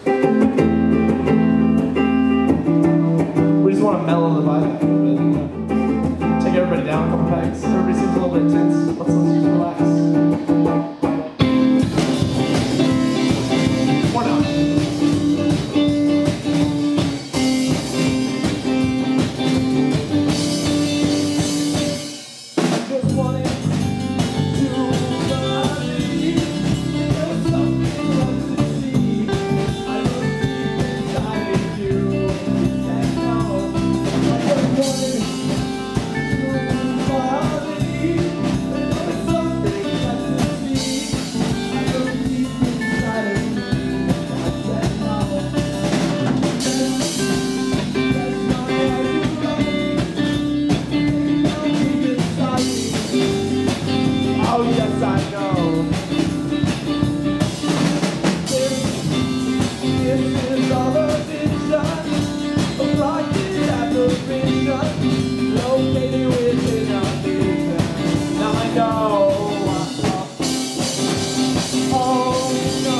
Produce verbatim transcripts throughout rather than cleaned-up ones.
We just want to mellow the vibe and uh, take everybody down a couple pegs. Everybody seems a little bit tense. Let's, let's just relax. Or not. Oh yes, I know. This, this is all a vision, a rocket apparition, located within our vision. Now I know. Oh no.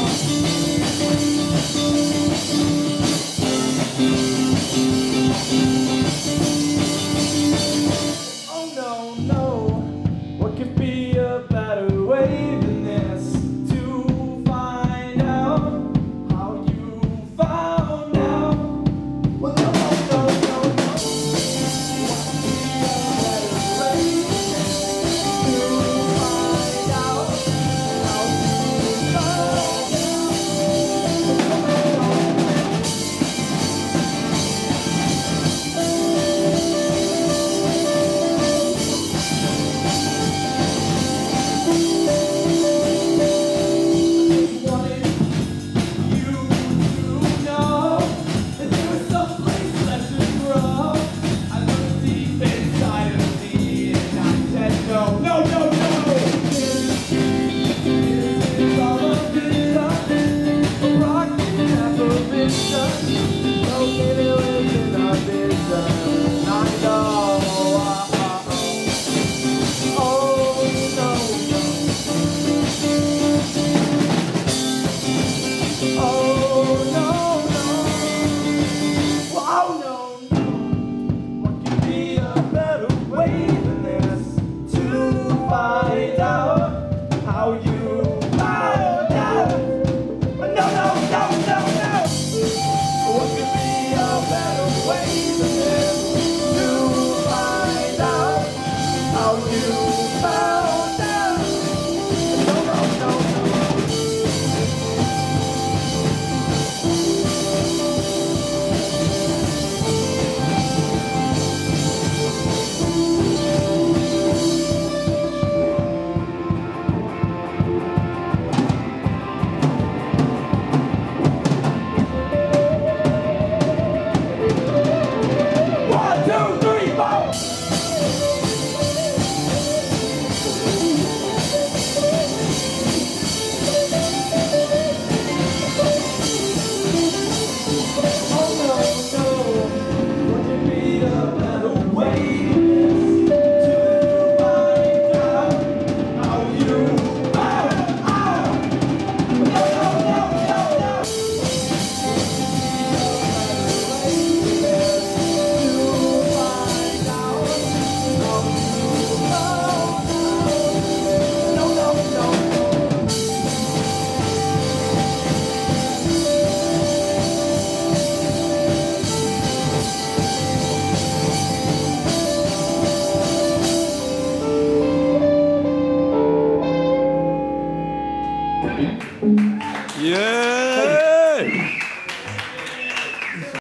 Oh no, no. What could be a better way than this to find out how you found out? Well, no, no, no, no, no. What could be a better way to find out how you found out? No, no, no, no. Yeah!